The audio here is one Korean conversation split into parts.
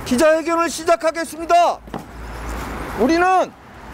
기자회견을 시작하겠습니다. 우리는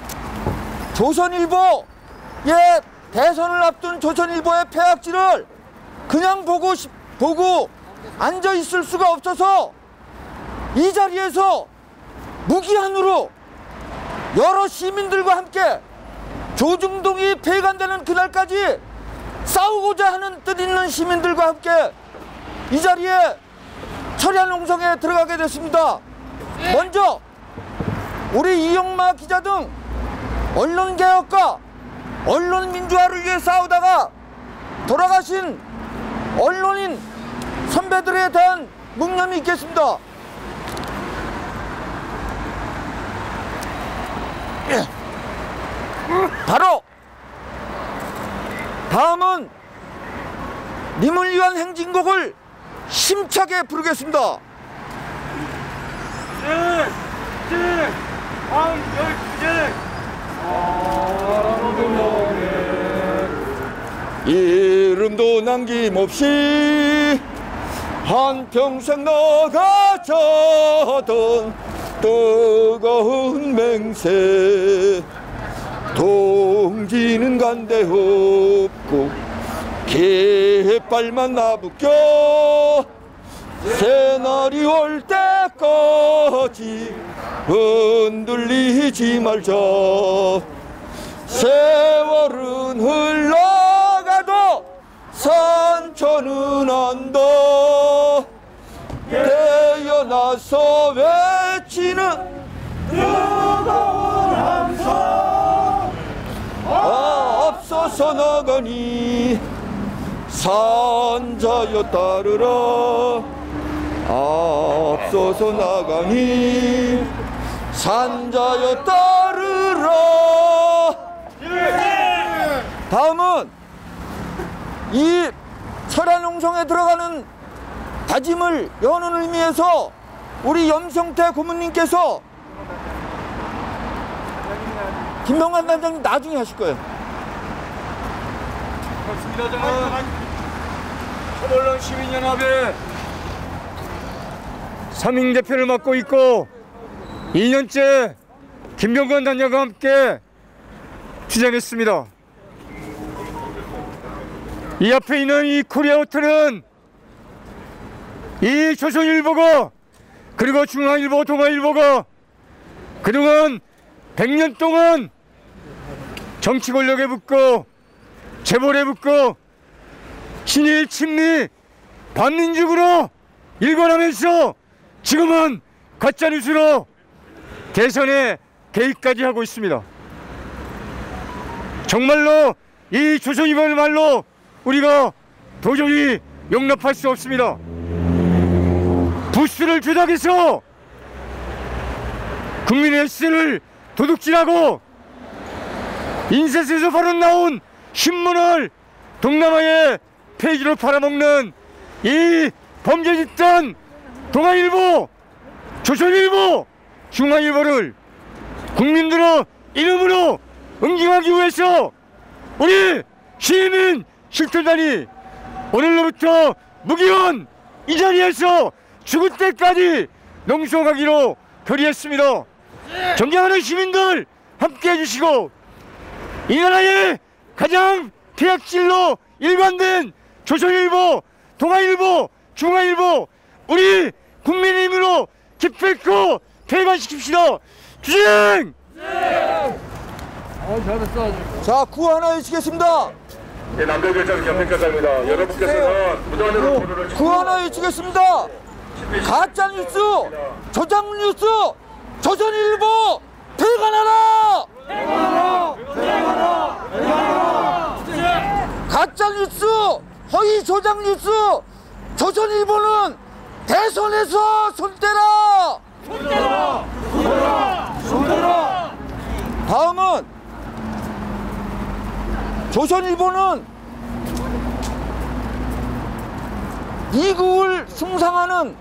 조선일보의 대선을 앞둔 조선일보의 폐악질을 그냥 보고 앉아 있을 수가 없어서 이 자리에서 무기한으로 여러 시민들과 함께 조중동이 폐간되는 그날까지 싸우고자 하는 뜻 있는 시민들과 함께 이 자리에 철야농성에 들어가게 됐습니다. 먼저 우리 이영마 기자 등 언론개혁과 언론민주화를 위해 싸우다가 돌아가신 언론인 선배들에 대한 묵념이 있겠습니다. 바로 다음은 님을 위한 행진곡을 힘차게 부르겠습니다. 이름도 남김없이 한평생 나가자던 뜨거운 맹세 동지는 간대 없고 깃발만 나부껴 새날이 올 때까지 흔들리지 말자. 세월은 흘러가도 산천은 안다. 태어나서 외치는 뜨거운 함성 앞서서 나가니 산자여 따르라. 앞서서 나가니 산자여 따르라. 다음은 이 철야농성에 들어가는 다짐을 여는 의미에서 우리 염성태 고문님께서 김병관 단장님 나중에 하실 거예요. 그렇습니다. 저는 서울론 시민연합의 3인 대표를 맡고 있고 2년째 김병관 단장과 함께 투쟁했습니다. 이 앞에 있는 이 코리아 호텔은 이 조선일보가 그리고 중앙일보, 동아일보가 그동안 100년 동안 정치 권력에 붙고 재벌에 붙고 친일, 친미, 반민족으로 일관하면서 지금은 가짜뉴스로 대선에 개입까지 하고 있습니다. 정말로 이 조선일보의 말로 우리가 도저히 용납할 수 없습니다. 부스를 조작해서 국민의 시세를 도둑질하고 인쇄소에서 바로 나온 신문을 동남아의 페이지로 팔아먹는 이 범죄 집단 동아일보, 조선일보, 중앙일보를 국민들의 이름으로 응징하기 위해서 우리 시민 실천단이 오늘로부터 무기한 이 자리에서 죽을 때까지 농성하기로 결의했습니다. 존경하는 시민들 함께 해주시고 이 나라의 가장 폐악질로 일관된 조선일보, 동아일보, 중앙일보 우리 국민의 힘으로 기필코 폐간시킵시다. 투쟁! 자, 구호 하나 외치겠습니다. 네, 남대교장 경례과장입니다. 여러분께서는 무단으로 번호를 구호 하나 외치겠습니다. 가짜뉴스, 조작뉴스, 조선일보 폐간하라! 가짜뉴스, 허위 조작뉴스, 조선일보는 대선에서 손대라! 손대라! 다음은 조선일보는 미국을 숭상하는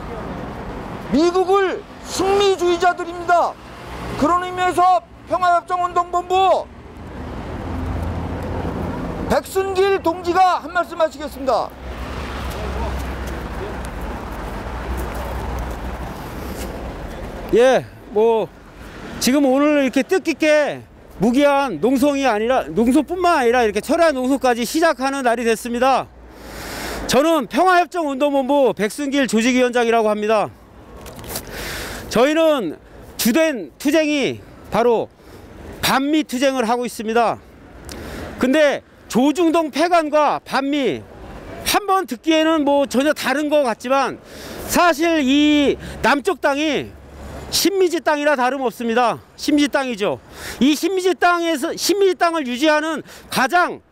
미국을 승리주의자들입니다. 그런 의미에서 평화협정운동본부 백순길 동지가 한 말씀 하시겠습니다. 예, 뭐 지금 오늘 이렇게 뜻깊게 무기한 농성이 아니라 농소뿐만 아니라 이렇게 철야 농소까지 시작하는 날이 됐습니다. 저는 평화협정운동본부 백순길 조직위원장이라고 합니다. 저희는 주된 투쟁이 바로 반미 투쟁을 하고 있습니다. 근데 조중동 폐간과 반미 한번 듣기에는 뭐 전혀 다른 것 같지만 사실 이 남쪽 땅이 신미지 땅이라 다름없습니다. 신미지 땅이죠. 이 신미지 땅을 유지하는 가장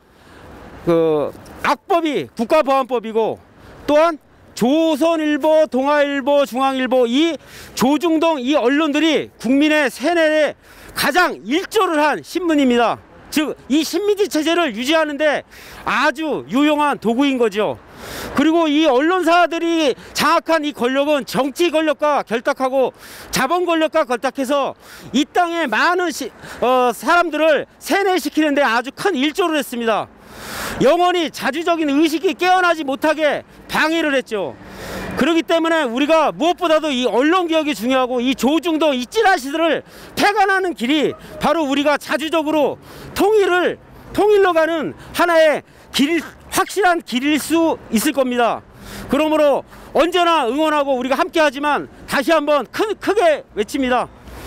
악법이 국가보안법이고, 또한 조선일보, 동아일보, 중앙일보, 이 조중동 이 언론들이 국민의 세뇌에 가장 일조를 한 신문입니다. 즉 이 신미지 체제를 유지하는데 아주 유용한 도구인 거죠. 그리고 이 언론사들이 장악한 이 권력은 정치 권력과 결탁하고 자본 권력과 결탁해서 이 땅에 많은 사람들을 세뇌시키는데 아주 큰 일조를 했습니다. 영원히 자주적인 의식이 깨어나지 못하게 방해를 했죠. 그렇기 때문에 우리가 무엇보다도 이 언론개혁이 중요하고, 이 조중동 이 찌라시들을 폐간하는 길이 바로 우리가 자주적으로 통일로 가는 하나의 확실한 길일 수 있을 겁니다. 그러므로 언제나 응원하고 우리가 함께 하지만 다시 한번 크게 외칩니다.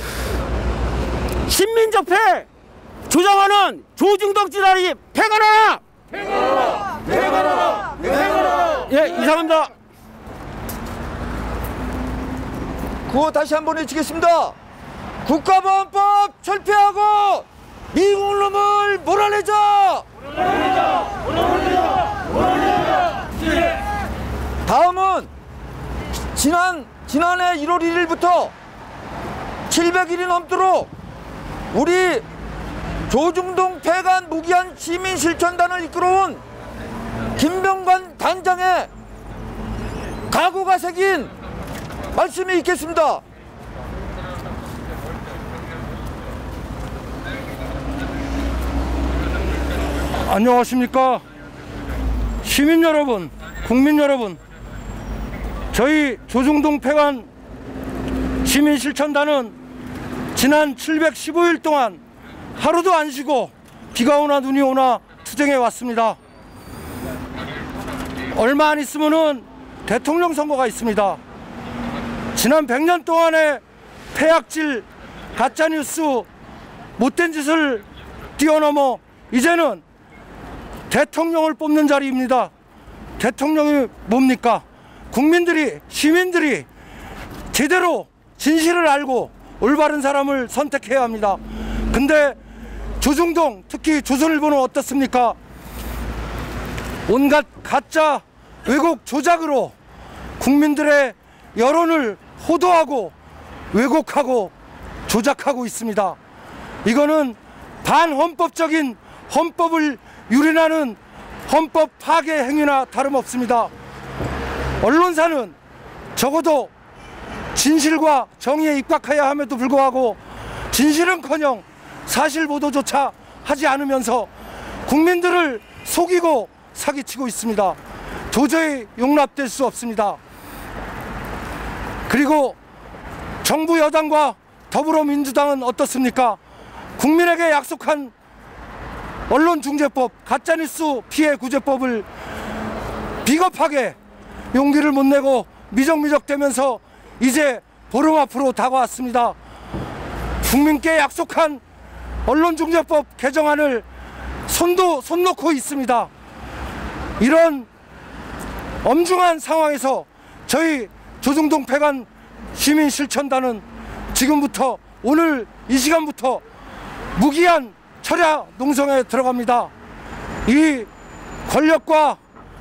신민적 패 조정하는 조중동 찌라시 폐간하라! 폐간하라! 폐간하라! 폐간하라! 예, 이상합니다. 구호 다시 한번 외치겠습니다. 국가보안법 철폐하고 미국 놈을 몰아내자! 다음은 지난해 1월 1일부터 700일이 넘도록 우리 조중동 폐간 무기한 시민실천단을 이끌어온 김병관 단장의 각오가 새긴 말씀이 있겠습니다. 안녕하십니까. 시민 여러분, 국민 여러분, 저희 조중동 폐간 시민실천단은 지난 715일 동안 하루도 안 쉬고 비가 오나 눈이 오나 투쟁해 왔습니다. 얼마 안 있으면은 대통령 선거가 있습니다. 지난 100년 동안의 폐악질, 가짜뉴스, 못된 짓을 뛰어넘어 이제는 대통령을 뽑는 자리입니다. 대통령이 뭡니까? 국민들이, 시민들이 제대로 진실을 알고 올바른 사람을 선택해야 합니다. 근데 조중동, 특히 조선일보는 어떻습니까? 온갖 가짜 왜곡 조작으로 국민들의 여론을 호도하고 왜곡하고 조작하고 있습니다. 이거는 반헌법적인 헌법을 유린하는 헌법 파괴 행위나 다름없습니다. 언론사는 적어도 진실과 정의에 입각해야 함에도 불구하고 진실은커녕 사실 보도조차 하지 않으면서 국민들을 속이고 사기치고 있습니다. 도저히 용납될 수 없습니다. 그리고 정부 여당과 더불어민주당은 어떻습니까? 국민에게 약속한 언론중재법, 가짜뉴스 피해구제법을 비겁하게 용기를 못 내고 미적미적대면서 이제 보름 앞으로 다가왔습니다. 국민께 약속한 언론중재법 개정안을 손 놓고 있습니다. 이런 엄중한 상황에서 저희 조중동 폐간 시민실천단은 지금부터, 오늘 이 시간부터 무기한 철야 농성에 들어갑니다. 이 권력과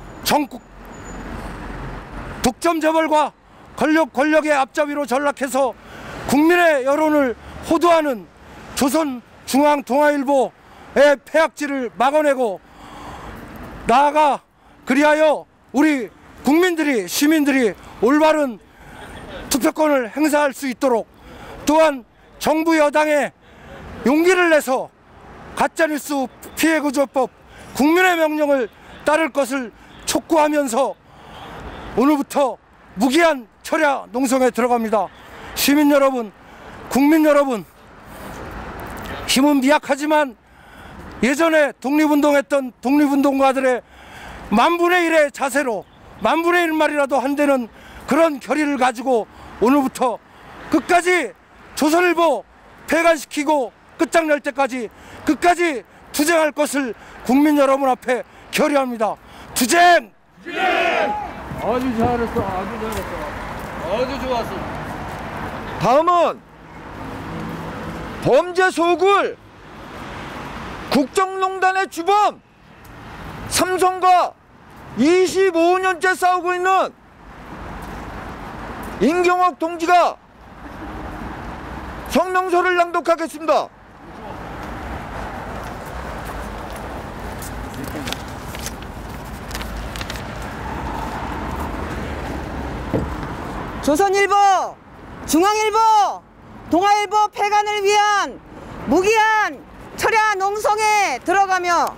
독점 재벌과 권력의 앞잡이로 전락해서 국민의 여론을 호도하는 조선중앙동아일보의 폐악질을 막아내고 나아가 그리하여 우리 국민들이, 시민들이 올바른 투표권을 행사할 수 있도록, 또한 정부 여당에 용기를 내서 가짜뉴스 피해구제법 국민의 명령을 따를 것을 촉구하면서 오늘부터 무기한 철야 농성에 들어갑니다. 시민 여러분, 국민 여러분, 힘은 미약하지만 예전에 독립운동했던 독립운동가들의 만분의 1의 자세로 만분의 1말이라도 한다는 그런 결의를 가지고 오늘부터 끝까지 조선일보 폐간시키고 끝장낼 때까지 끝까지 투쟁할 것을 국민 여러분 앞에 결의합니다. 투쟁! 아주 잘했어. 아주 잘했어. 아주 좋았어. 다음은 범죄 소굴 국정농단의 주범 삼성과 25년째 싸우고 있는 임경옥 동지가 성명서를 낭독하겠습니다. 조선일보, 중앙일보, 동아일보 폐간을 위한 무기한 철야 농성에 들어가며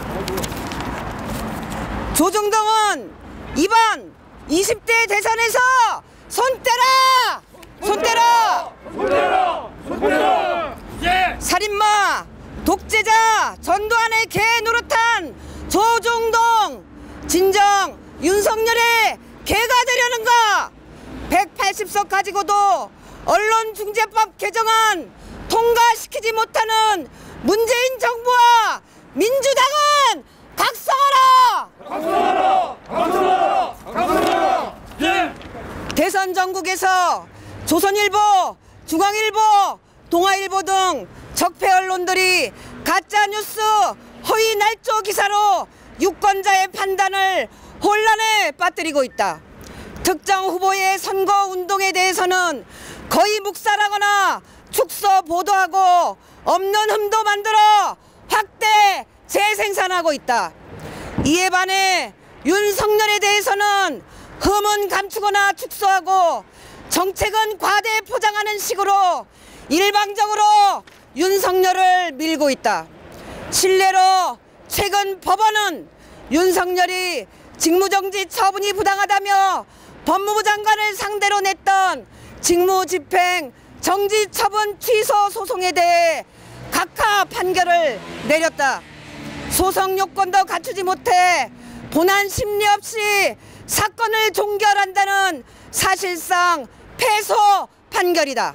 조중동은 이번 20대 대선에서 손 떼라! 손 떼라! 손 떼라! 손 떼라! 살인마, 독재자, 전두환의 개 노릇한 조중동 진정 윤석열의 개가 되려는가? 180석 가지고도 언론중재법 개정안 통과시키지 못하는 문재인 정부와 민주당은 각성하라! 각성하라! 각성하라! 각성하라! 예! 대선 전국에서 조선일보, 중앙일보, 동아일보 등 적폐 언론들이 가짜뉴스, 허위 날조 기사로 유권자의 판단을 혼란에 빠뜨리고 있다. 특정 후보의 선거 운동에 대해서는 거의 묵살하거나 축소 보도하고 없는 흠도 만들어 확대 재생산하고 있다. 이에 반해 윤석열에 대해서는 흠은 감추거나 축소하고 정책은 과대 포장하는 식으로 일방적으로 윤석열을 밀고 있다. 실례로 최근 법원은 윤석열이 직무정지 처분이 부당하다며 법무부 장관을 상대로 냈던 직무집행 정지 처분 취소 소송에 대해 각하 판결을 내렸다. 소송 요건도 갖추지 못해 본안 심리 없이 사건을 종결한다는 사실상 패소 판결이다.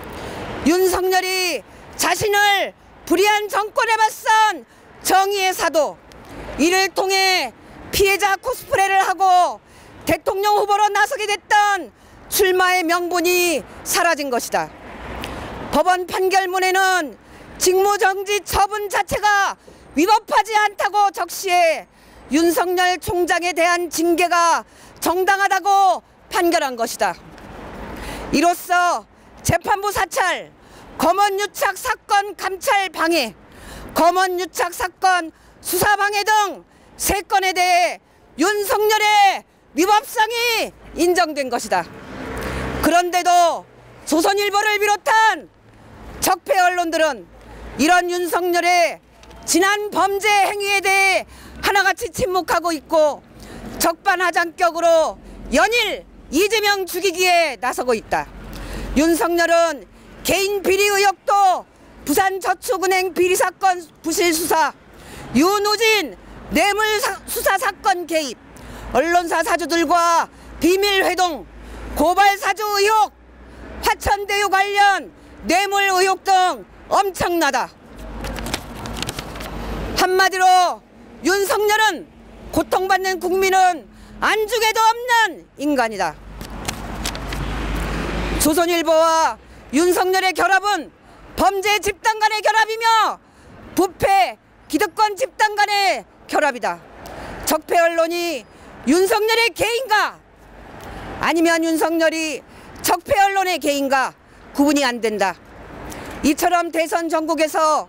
윤석열이 자신을 불의한 정권에 맞선 정의의 사도, 이를 통해 피해자 코스프레를 하고 대통령 후보로 나서게 됐던 출마의 명분이 사라진 것이다. 법원 판결문에는 직무정지 처분 자체가 위법하지 않다고 적시해 윤석열 총장에 대한 징계가 정당하다고 판결한 것이다. 이로써 재판부 사찰, 검언유착 사건 감찰 방해, 검언유착 사건 수사 방해 등 3건에 대해 윤석열의 위법성이 인정된 것이다. 그런데도 조선일보를 비롯한 적폐 언론들은 이런 윤석열의 지난 범죄 행위에 대해 하나같이 침묵하고 있고 적반하장격으로 연일 이재명 죽이기에 나서고 있다. 윤석열은 개인 비리 의혹도 부산저축은행 비리 사건 부실 수사, 윤우진 뇌물 수사 사건 개입, 언론사 사주들과 비밀 회동, 고발 사주 의혹, 화천대유 관련 뇌물 의혹 등 엄청나다. 한마디로 윤석열은 고통받는 국민은 안중에도 없는 인간이다. 조선일보와 윤석열의 결합은 범죄 집단 간의 결합이며 부패 기득권 집단 간의 결합이다. 적폐 언론이 윤석열의 개인가 아니면 윤석열이 적폐 언론의 개인가 구분이 안 된다. 이처럼 대선 전국에서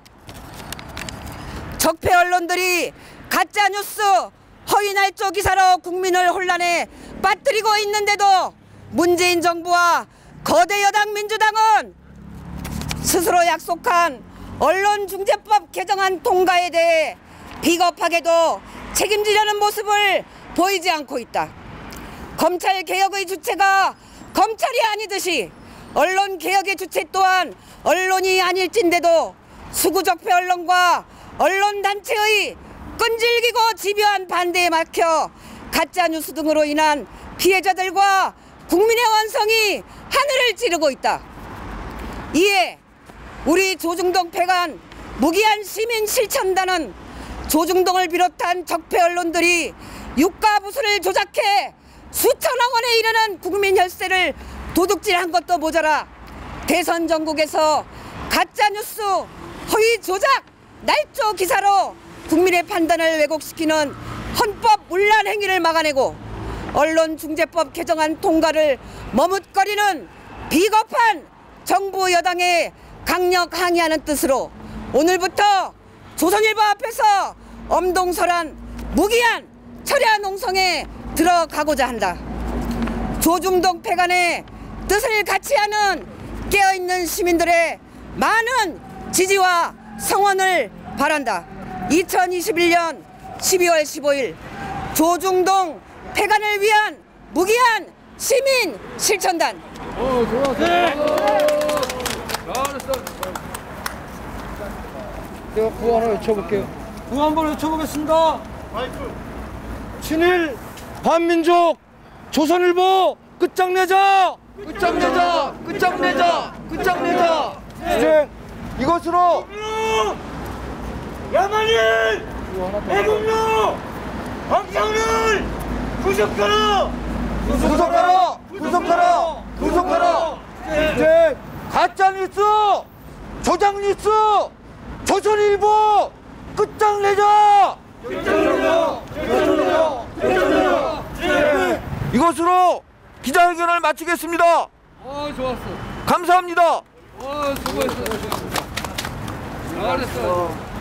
적폐 언론들이 가짜뉴스, 허위 날조 기사로 국민을 혼란에 빠뜨리고 있는데도 문재인 정부와 거대 여당 민주당은 스스로 약속한 언론중재법 개정안 통과에 대해 비겁하게도 책임지려는 모습을 보이지 않고 있다. 검찰개혁의 주체가 검찰이 아니듯이 언론 개혁의 주체 또한 언론이 아닐진데도 수구적폐 언론과 언론단체의 끈질기고 집요한 반대에 막혀 가짜뉴스 등으로 인한 피해자들과 국민의 원성이 하늘을 찌르고 있다. 이에 우리 조중동 폐간 무기한 시민 실천단은 조중동을 비롯한 적폐 언론들이 유가 부수를 조작해 수천억 원에 이르는 국민 혈세를 도둑질한 것도 모자라 대선 전국에서 가짜뉴스, 허위 조작, 날조 기사로 국민의 판단을 왜곡시키는 헌법 문란 행위를 막아내고 언론중재법 개정안 통과를 머뭇거리는 비겁한 정부 여당에 강력 항의하는 뜻으로 오늘부터 조선일보 앞에서 엄동설한 무기한 철야 농성에 들어가고자 한다. 조중동 폐간의 뜻을 같이 하는 깨어있는 시민들의 많은 지지와 성원을 바란다. 2021년 12월 15일 조중동 폐간을 위한 무기한 시민 실천단. 제가 구호 하나 외쳐볼게요. 구호 한번 외쳐보겠습니다. 친일 반민족 조선일보 끝장내자. 끝장내자! 끝장내자! 끝장내자! 주제 이것으로 야만인 애국노 황창을 구속하라. 구속하라! 구속하라! 구속하라! 주제 가짜뉴스! 조작뉴스! 조선일보! 끝장내자! 이것으로 기자회견을 마치겠습니다. 좋았어. 감사합니다. 수고했어. 잘했어.